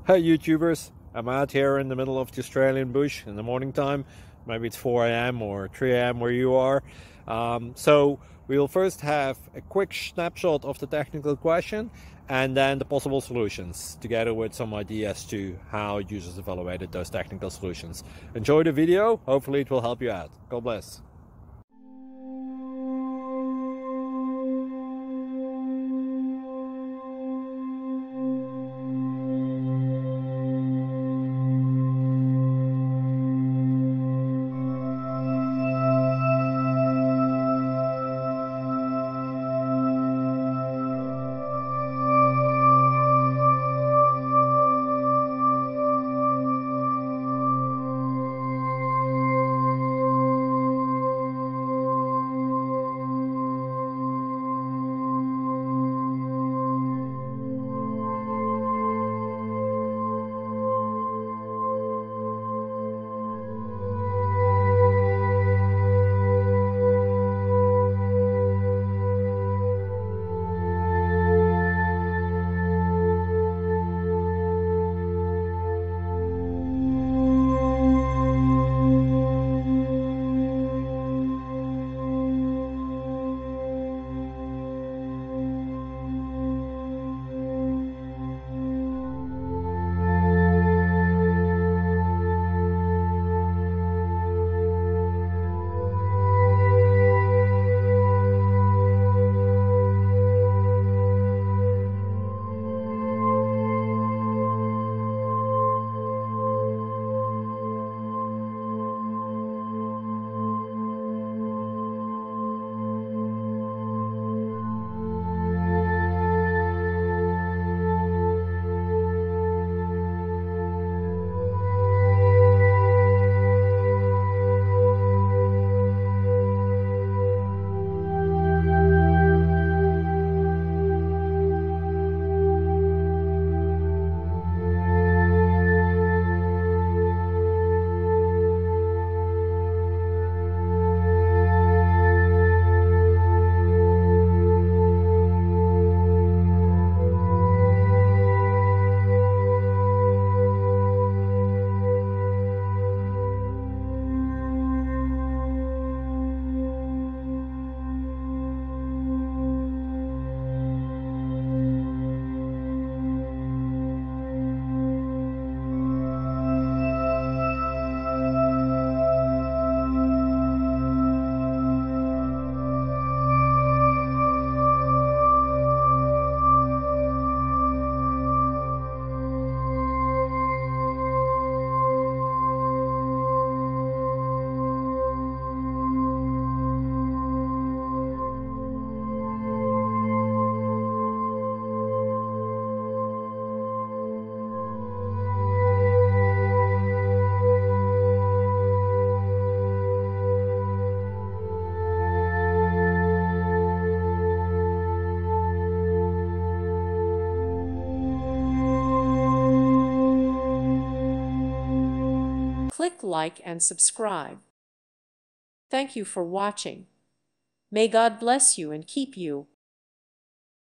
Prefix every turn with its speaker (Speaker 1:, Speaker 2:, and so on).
Speaker 1: Hey YouTubers, I'm out here in the middle of the Australian bush in the morning time. Maybe it's 4 a.m. or 3 a.m. where you are. So we'll first have a quick snapshot of the technical question and then the possible solutions, together with some ideas to how users evaluated those technical solutions. Enjoy the video, hopefully it will help you out. God bless.
Speaker 2: Click like and subscribe. Thank you for watching. May God bless you and keep you.